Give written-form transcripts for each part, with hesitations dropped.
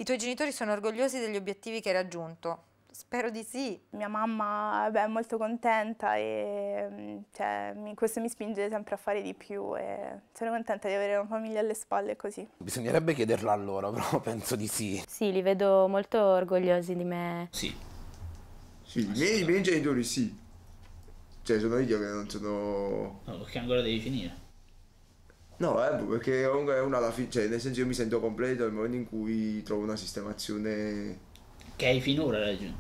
I tuoi genitori sono orgogliosi degli obiettivi che hai raggiunto? Spero di sì. Mia mamma è molto contenta e questo mi spinge sempre a fare di più e sono contenta di avere una famiglia alle spalle così. Bisognerebbe chiederlo a loro, però penso di sì. Sì, li vedo molto orgogliosi di me. Sì. Sì, i miei genitori sì. Cioè sono io che non sono... No, perché ancora devi finire. No, perché comunque una alla fine, cioè nel senso io mi sento completo nel momento in cui trovo una sistemazione... Che hai finora raggiunto.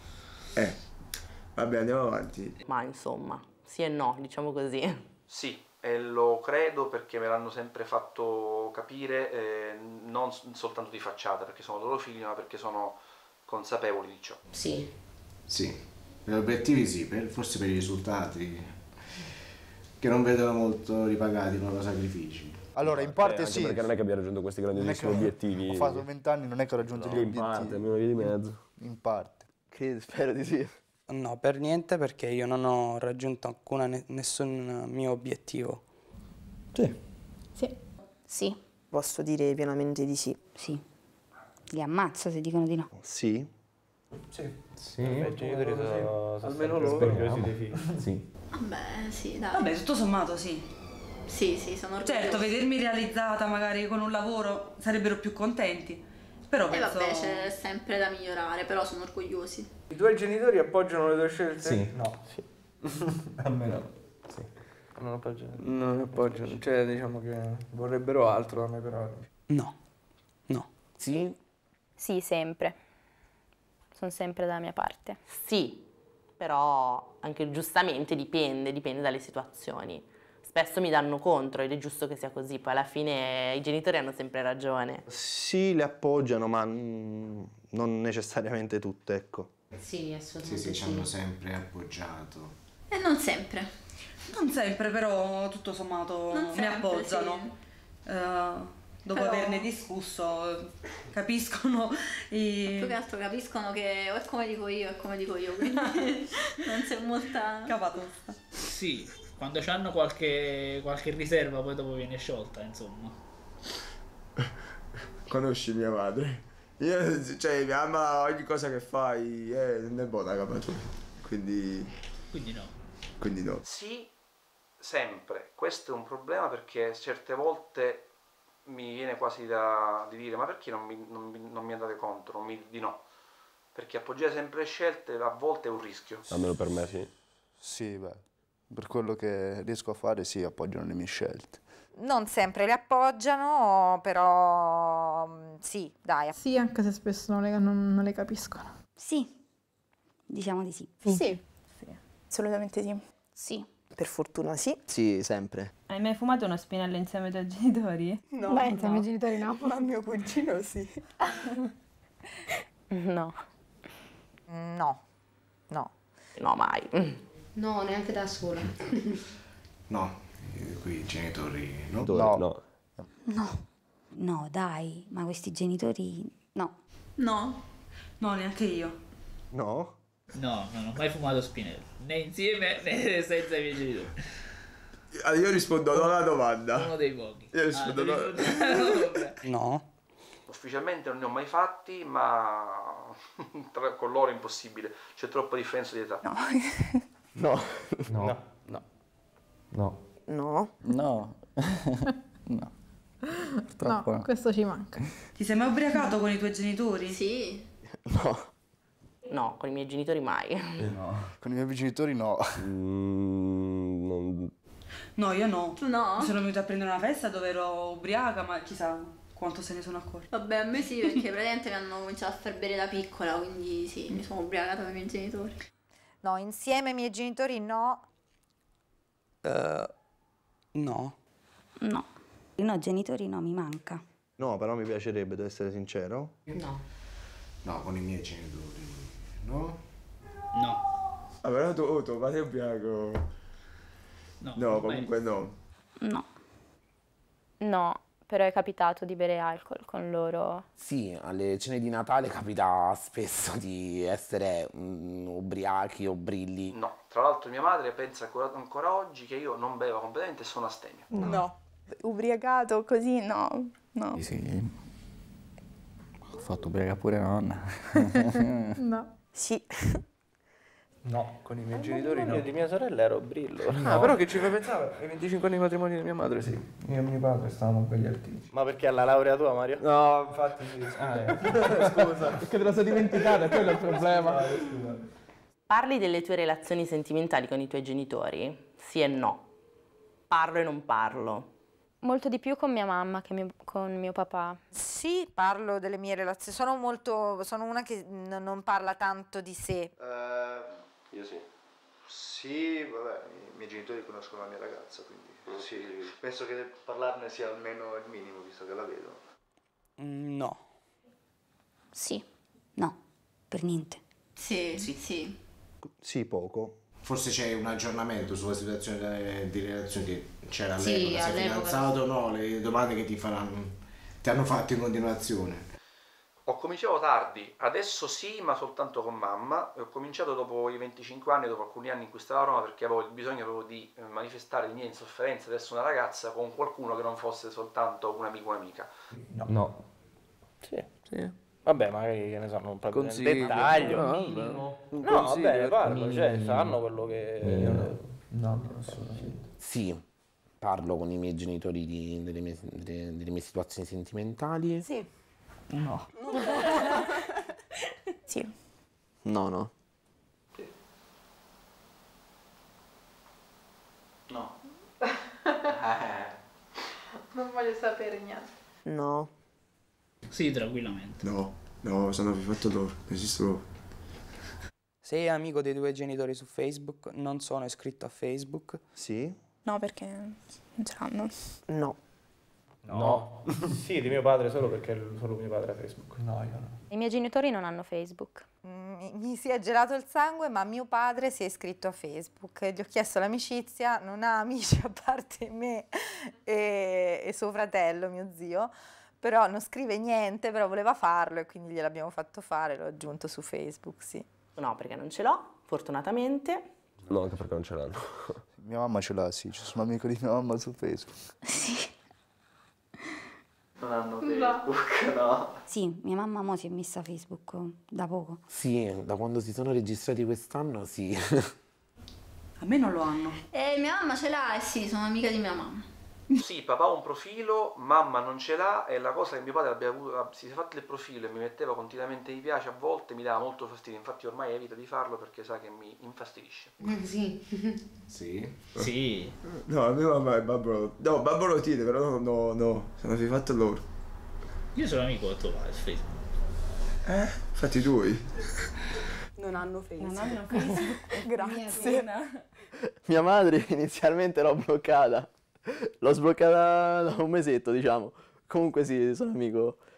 Vabbè, andiamo avanti. Ma insomma, sì e no, diciamo così. Sì, e lo credo perché me l'hanno sempre fatto capire, non soltanto di facciata, perché sono loro figli, ma perché sono consapevoli di ciò. Sì. Sì, per gli obiettivi sì, forse per i risultati, che non vedono molto ripagati i loro sacrifici. Allora, in parte anche sì. perché non è che abbia raggiunto questi grandissimi obiettivi. Ho fatto 20 anni, non è che ho raggiunto gli obiettivi. In parte, almeno via di mezzo. In parte. Spero di sì. No, per niente, perché io non ho raggiunto nessun mio obiettivo. Sì. Sì. Sì. Posso dire pienamente di sì. Sì. Li ammazzo se dicono di no. Sì. Sì. Sì. I genitori sono almeno loro orgogliosi dei figli. Sì. Vabbè, sì, dai. Vabbè, tutto sommato sì. Sì, sono orgogliosi. Certo, vedermi realizzata magari con un lavoro sarebbero più contenti. Però penso... vabbè, c'è sempre da migliorare, però sono orgogliosi. I tuoi genitori appoggiano le tue scelte? Sì. No, sì. Almeno. Sì. Non appoggiano. Non appoggiano, cioè diciamo che vorrebbero altro da me però. No. No. Sì? Sì, sempre. Sono sempre dalla mia parte. Sì, però anche giustamente dipende dalle situazioni. Spesso mi danno contro ed è giusto che sia così, poi alla fine i genitori hanno sempre ragione. Sì, le appoggiano, ma non necessariamente tutte, ecco. Sì, assolutamente Sì, ci hanno sempre appoggiato. E non sempre. Non sempre, però tutto sommato mi appoggiano. Sì. Dopo averne discusso, capiscono più che altro capiscono che o è come dico io, quindi non c'è molta... capatosta. Sì, quando hanno qualche riserva poi dopo viene sciolta, insomma. Conosci mia madre? Cioè mia mamma ogni cosa che fai non è buona capatura. Quindi no. Quindi no. Sì, sempre. Questo è un problema perché certe volte mi viene quasi di dire ma perché non mi andate contro, di no. Perché appoggiare sempre le scelte a volte è un rischio. Almeno per me sì. Sì, beh, per quello che riesco a fare sì, appoggiano le mie scelte. Non sempre le appoggiano, però sì, dai. Sì, anche se spesso non le capiscono. Sì. Diciamo di sì. Sì. Assolutamente sì. Sì. Per fortuna sì. Sì, sempre. Hai mai fumato uno spinello insieme ai tuoi genitori? No. Beh, insieme ai genitori no. Ma mio cugino sì. No. No. No, mai. No, neanche da sola. No, qui i genitori no. No. No, dai, ma questi genitori no. No, neanche io. No? No, non ho mai fumato spinello, né insieme né senza i miei genitori. Allora, io rispondo no alla domanda. Uno dei pochi. Io rispondo no. No. Ufficialmente non ne ho mai fatti, ma con loro è impossibile, c'è troppa differenza di età. No. Purtroppo no. Questo ci manca. Ti sei mai ubriacato con i tuoi genitori? Sì. No, con i miei genitori mai. Con i miei genitori no. No, io no. Tu no? Mi sono venuta a prendere una festa dove ero ubriaca, ma chissà quanto se ne sono accorti. Vabbè, a me sì, perché praticamente mi hanno cominciato a far bere da piccola, quindi sì, mi sono ubriacata con i miei genitori. No, insieme ai miei genitori no. No. No. No, genitori no, mi manca. No, però mi piacerebbe, devo essere sincero. No. No, con i miei genitori no. No. Ah, però tuo padre è ubriaco. No, comunque no. No, però è capitato di bere alcol con loro. Sì, alle cene di Natale capita spesso di essere ubriachi o brilli. No, tra l'altro mia madre pensa ancora oggi che io non beva completamente e sono astemio. No. Ubriacato così no. Sì. fatto ubriaca pure nonna. No. Sì. No, con i miei genitori no. Di mia sorella ero brillo. Ah, però che ci fai pensare? Ai 25 anni di matrimonio di mia madre, sì. Io e mio padre stavamo belli artisti. Ma perché alla laurea tua, Mario? No, infatti sì. Scusa. Perché te la sei dimenticata, quello è il problema. Scusa. Parli delle tue relazioni sentimentali con i tuoi genitori? Sì e no. Parlo e non parlo. Molto di più con mia mamma che con mio papà. Sì, parlo delle mie relazioni. Sono una che non parla tanto di sé. Io sì. Sì, vabbè, i miei genitori conoscono la mia ragazza, quindi sì, penso che parlarne sia almeno il minimo, visto che la vedo. No. Sì. No, per niente. Sì, sì. Sì, poco. Forse c'è un aggiornamento sulla situazione di relazione che c'era all'epoca, Sì, sei all'epoca. fidanzato o no, le domande che ti hanno fatto in continuazione. Ho cominciato tardi, adesso sì, ma soltanto con mamma. Ho cominciato dopo i 25 anni, dopo alcuni anni in cui stavo a Roma, perché avevo il bisogno proprio di manifestare le mie insofferenze verso una ragazza con qualcuno che non fosse soltanto un amico o un'amica. No. Sì. Vabbè, magari che ne so, non proprio nel Consiglio. dettaglio, No, un minimo. un No, consiglio, vabbè, parlo, minimo. cioè, sanno quello che... No, assolutamente. Sì, parlo con i miei genitori delle mie situazioni sentimentali. Sì. No. Sì. No. No. Non voglio sapere niente. No. Sì, tranquillamente. No, sono fatto loro, esisto loro. Sei amico dei tuoi genitori su Facebook? Non sono iscritto a Facebook? Sì? No, perché non ce l'hanno. No. No. Sì, di mio padre solo perché solo mio padre ha Facebook. No, io no. I miei genitori non hanno Facebook. Mi si è gelato il sangue, ma mio padre si è iscritto a Facebook. Gli ho chiesto l'amicizia, non ha amici a parte me e suo fratello, mio zio, però non scrive niente, però voleva farlo e quindi gliel'abbiamo fatto fare, l'ho aggiunto su Facebook, sì. No, perché non ce l'ho, fortunatamente. No, anche perché non ce l'hanno. Mia mamma ce l'ha, sì, ci sono amico di mia mamma su Facebook. Sì. Non hanno Facebook, no. Sì, mia mamma mo si è messa a Facebook da poco. Sì, da quando si sono registrati quest'anno, sì. A me non lo hanno. Mia mamma ce l'ha, sì, sono amica di mia mamma. Sì, papà ha un profilo, mamma non ce l'ha e la cosa che mio padre si è fatto il profilo e mi metteva continuamente mi piace, a volte mi dava molto fastidio, infatti ormai evita di farlo perché sa che mi infastidisce. Sì. Sì? Sì. No, mia mamma è Babbo. No, Babbo lo tiene, però no, sono fatto loro. Io sono amico del tuo padre su Facebook. Fatti tuoi. Non hanno Facebook. Grazie. Mia madre inizialmente l'ho bloccata. L'ho sbloccata da un mesetto, diciamo. Comunque sì, sono amico